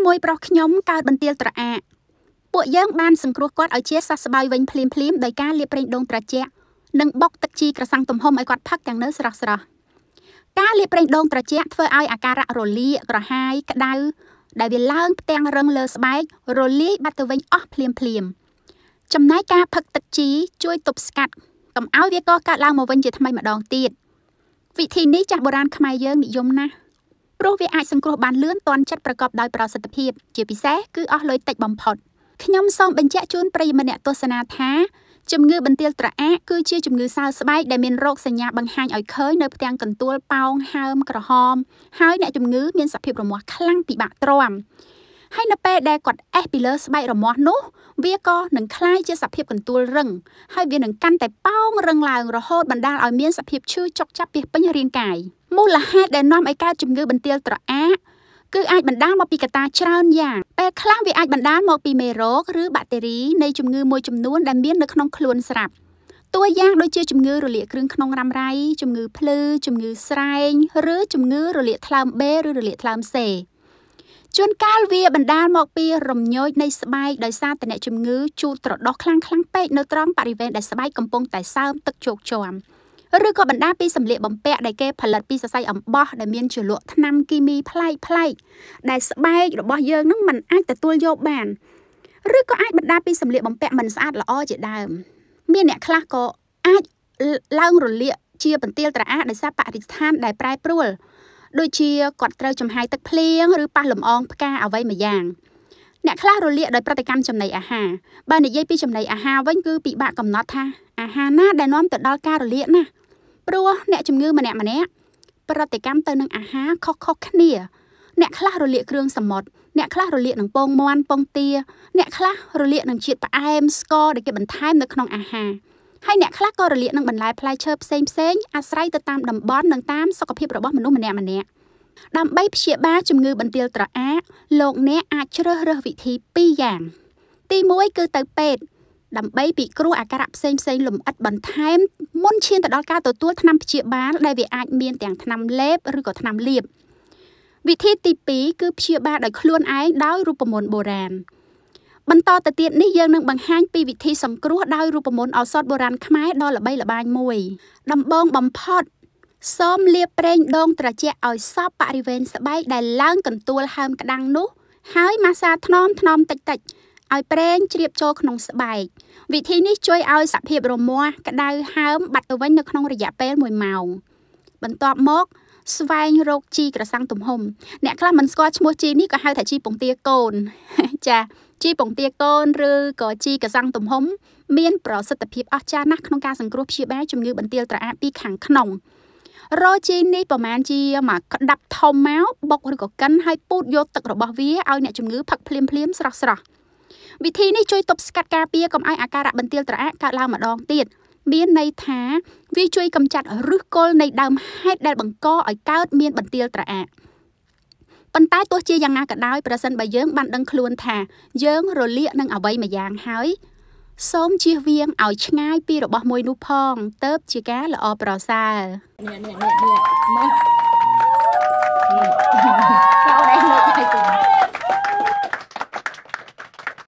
មួយប្រុសខ្ញុំកើតបន្ទាលត្រអាកពួកយើងបានសង្គ្រោះគាត់ឲ្យជាសះស្បើយវិញភ្លាមដោយការលាបប្រេងដូងត្រជាក់និងបុកទឹកជីក្រសាំងទំហំឲ្យគាត់ផឹកទាំងនៅស្រស់ការលាបប្រេងដូងត្រជាក់ធ្វើឲ្យអាការៈរលាកក្រហាយក្តៅដែលវាឡើងផ្ទាំងរឹងលើស្បែករលាយបាត់ទៅវិញអស់ភ្លាមចំណែកការផឹកទឹកជីជួយទប់ស្កាត់កុំឲ្យវាកកើតឡើងមកវិញជាថ្មីម្ដងទៀតវិធីនេះចាស់បុរាណខ្មែរយើងនិយមណាស់ព្រោះវាអាចសង្គ្រោះបានលឿនទាន់ចិត្តប្រកបដោយប្រសិទ្ធភាពជាពិសេសគឺអស់លុយតិចបំផុតខ្ញុំសូមបញ្ជាក់ជូនប្រិយមិត្តអ្នកទស្សនាថាជំងឺបន្ទាលត្រអាកគឺជាជំងឺសើស្បែកដែលមានរោគសញ្ញាបង្ហាញឲ្យឃើញនៅផ្ទាំងកន្ទួលប៉ោងហើមក្រហមហើយអ្នកជំងឺមានសភាពរមាស់ខ្លាំងពិបាកទ្រាំហើយនៅពេលដែលគាត់អេសពីលើស្បែករមាស់នោះវាក៏នឹងคล้ายជាសភាពកន្ទួលរឹងហើយវានឹងកាន់តែប៉ោងរឹងឡើងរហូតបណ្ដាលឲ្យមានសភាពឈឺចុកចាប់ពីពេញរាងកាយមូលហេតុដែលនាំឲ្យកើតជំងឺបន្ទាលត្រអាកគឺអាចបណ្ដាលមកពីកត្តាច្រើនយ៉ាងពេលខ្លះវាអាចបណ្ដាលមកពីមេរោគឬបាក់តេរីនៃជំងឺមួយចំនួនដែលមាននៅក្នុងខ្លួនស្រាប់តួយ៉ាងដូចជាជំងឺរលាកគ្រឿងក្នុងរ៉ាំរ៉ៃជំងឺភ្លឺជំងឺស្រែងឬជំងឺរលាកថ្លើមបេឬរលាកថ្លើមសេជួនកាលវាបណ្ដាលមកពីរំញោចនៃស្បែកដោយសារតែអ្នកជំងឺជូតត្រដោះខ្លាំងពេកនៅត្រង់បរិវេណដែលស្បែកកំពុងតែសើមទឹកជោកជាំឬក៏បណ្ដាលពីសម្លៀកបំពាក់ដែលគេផលិតពីសរសៃអំបោះដែលមានជ្រលក់ថ្នាំគីមីប្លែកដែលស្បែករបស់យើងនឹងមិនអាចទទួលយកបានឬក៏អាចបណ្ដាលពីសម្លៀកបំពាក់មិនស្អាតល្អជាដើមមានអ្នកខ្លះក៏អាចឡើងរលាកជាបន្ទាលត្រអាកដោយសារបរិស្ថានដែលប្រែប្រួលដូចជាគាត់ត្រូវចំហាយទឹកភ្លៀងឬប៉ះលំអងផ្កាអ្វីមួយយ៉ាងអ្នកខ្លះរលាកដោយប្រតិកម្មចំណីអាហារបើនិយាយពីចំណីអាហារវិញគឺពិបាកកំណត់ថាអាហារណាដែលនាំទៅដល់ការរលាកណាព្រោះអ្នកជំងឺម្នាក់ប្រតិកម្មទៅនឹងអាហារខុសគ្នាអ្នកខ្លះរលាកគ្រឿងសមុទ្រអ្នកខ្លះរលាកនឹងពងមាន់ពងទាអ្នកខ្លះរលាកនឹងជាតិផ្អែមស្ករដែលគេបន្ថែមនៅក្នុងអាហារហើយអ្នកខ្លះក៏រលាកនឹងបន្លែផ្លែឈើផ្សេងអាស្រ័យទៅតាមតំបន់និងតាមសុខភាពរបស់មនុស្សម្នាក់ដើម្បីព្យាបាលជំងឺបន្ទាលត្រអាកលោកអ្នកអាចជ្រើសរើសវិធី2យ៉ាងទី1គឺទៅពេទ្យដើម្បីពិគ្រោះអាការៈផ្សេងលម្អិតបន្ថែមមុនឈានទៅដល់ការទទួលថ្នាំព្យាបាលដែលវាអាចមានទាំងថ្នាំលេបឬក៏ថ្នាំលាបវិធីទី2គឺព្យាបាលដោយខ្លួនឯងដោយរូបមន្តបុរាណបន្តទៅទៀតនេះយើងនឹងបង្ហាញពីវិធីសង្គ្រោះដោយរូបមន្តឱសថបុរាណខ្មែរដ៏ល្បីល្បាញមួយដំបូងបំផុតសូមលាបប្រេងដូងត្រជាក់ឲ្យសព្វបរិវេណស្បែកដែលឡើងកន្ទួលហើមក្តាំងនោះហើយម៉ាស្សាថ្នមតិចឲ្យប្រេងជ្រាបចូលក្នុងស្បែកវិធីនេះជួយឲ្យសភាពរមាស់ក្តៅហើមបាត់ទៅវិញនៅក្នុងរយៈពេល1ម៉ោងបន្ទាប់មកស្វែងរកជីក្រសាំងទំហំអ្នកខ្លះមិនស្គាល់ឈ្មោះជីនេះក៏ហៅថាជីពងទាកូនចាជីពងទាកូនឬក៏ជីក្រសាំងទំហំមានប្រសិទ្ធភាពអស្ចារ្យណាស់ក្នុងការសង្គ្រោះព្យាបាលជំងឺបន្ទាលត្រអាកពីខាងក្នុងរកជីនេះប្រហែលជាមកក្តាប់ធំមកបុកឬក៏កិនហើយពូតយកទឹករបស់វាឲ្យអ្នកជំងឺផឹកភ្លាមស្រស់វិធីនេះជួយទប់ស្កាត់ការពារកុំឲ្យអាការៈបន្ទាលត្រអាកកើតឡើងម្ដងទៀតមានន័យថាវាជួយកម្ចាត់ឫសគល់នៃដើមហេតុដែលបង្កឲ្យកើតមានបន្ទាលត្រអាកប៉ុន្តែទោះជាយ៉ាងណាក៏ដោយប្រសិនបើយើងបានដឹងខ្លួនថាយើងរលាកនឹងអ្វីមួយយ៉ាងហើយសូមជៀសវាងឲ្យឆ្ងាយពីរបស់មួយនោះផងទើបជាការល្អប្រសើរនេះ